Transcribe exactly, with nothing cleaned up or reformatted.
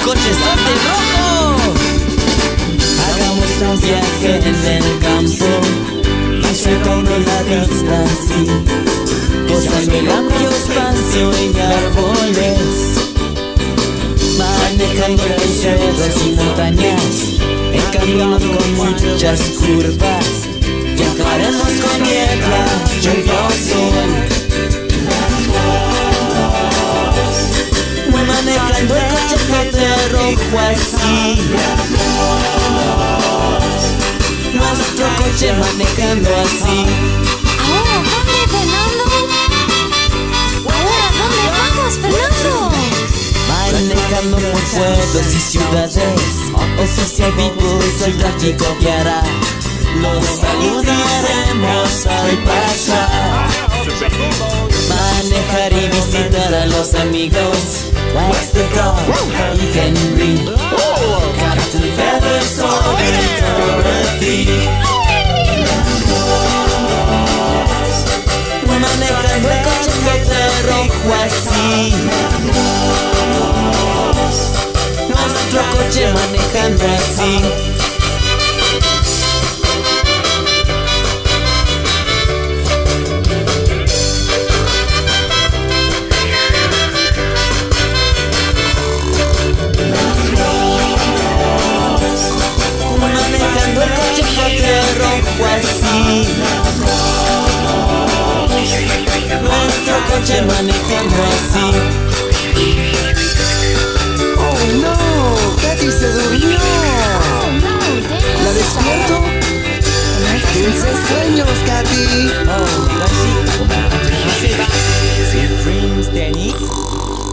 coches son de rojo. Hagamos un viaje en el campo, disfrutando la vista así, gozando el amplio espacio y árboles, manejando cerros y montañas, en caminos con muchas curvas. Viajaremos con niebla, lluvia o sol, manejando el coche de rojo así, nuestro coche manejando así. ¿Ahora dónde, Fernando? ¿Ahora dónde vamos, Fernando? Manejando por pueblos y ciudades, oficial Beatles el tráfico guiará. Los saludaremos al pasar, manejar y visitar a los amigos Wax the Dog y Henry, Captain Feathers or Dorothy. Manejando el coche de rojo así, nuestro coche manejando así. Manejando el coche de rojo así, nuestro coche manejando así. Oh no, Katy se durmió. Oh, no, ¿La despierto? Dulces sueños, Katy. Oh, Sweet dreams, Danny.